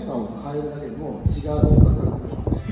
さを変えるだけでも違う音楽が起きますね。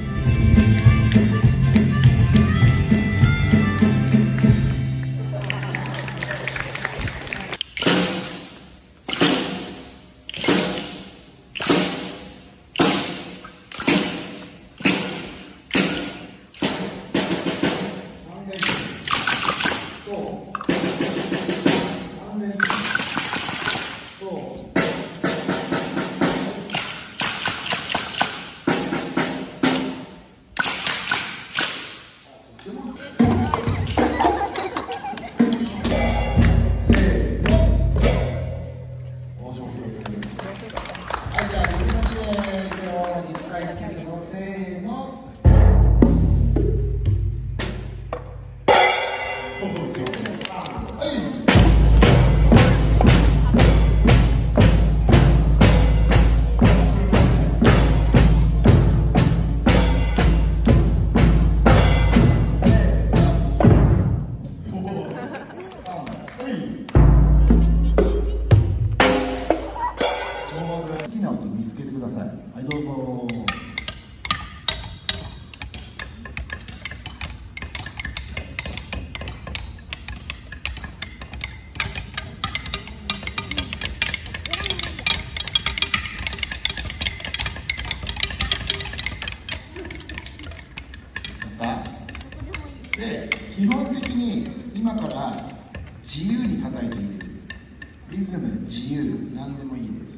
で、基本的に今から自由に叩いていいです。リズム自由、何でもいいです。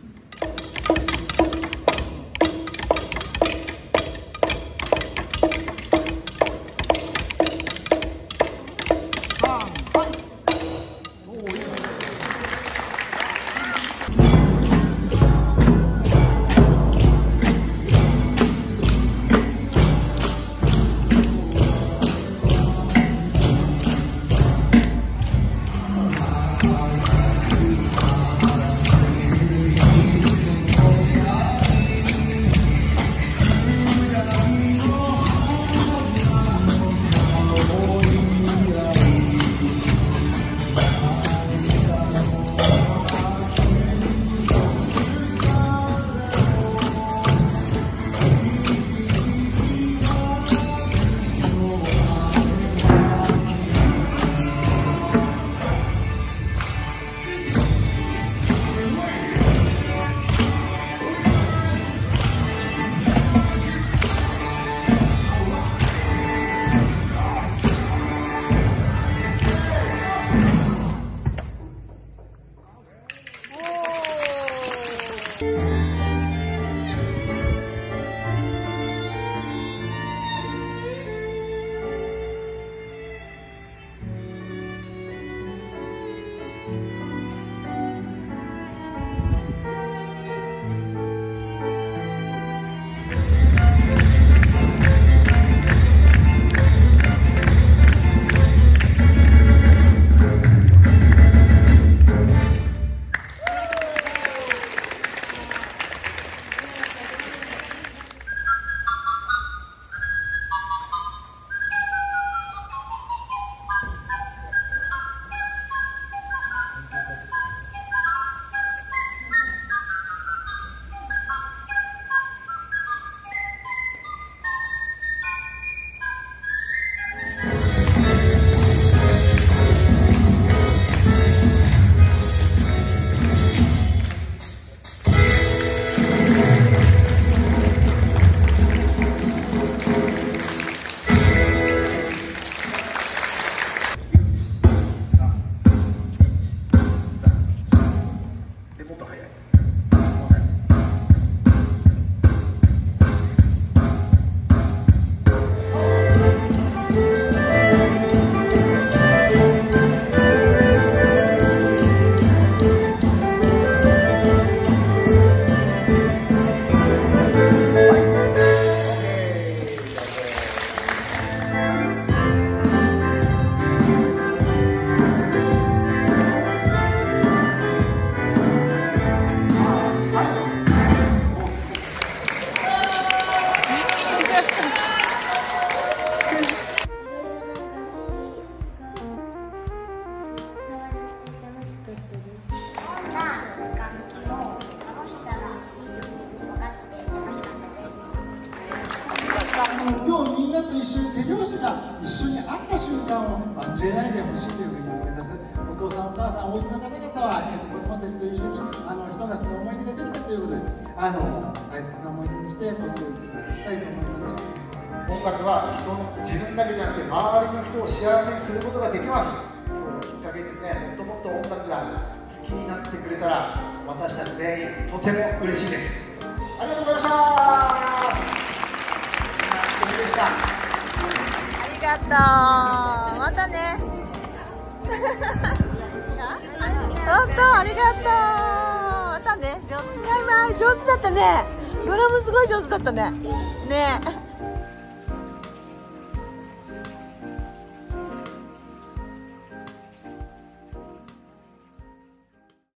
人と一緒に手拍子が一緒に会った瞬間を忘れないでほしいというふうに思います。お父さんお母さんおいの方々は、子供たちと一緒にひと夏の思い出ができたということで大切な思い出にして撮っていただきたいと思います。 音楽は自分だけじゃなくて周りの人を幸せにすることができます。今日のきっかけにですね、もっともっと音楽が好きになってくれたら私たち全員とても嬉しいです。ありがとうございました。でした。 ありがとう。またね。本当ありがとう。またね。バイバイ。上手だったね。ドラムすごい上手だったね。ねえ。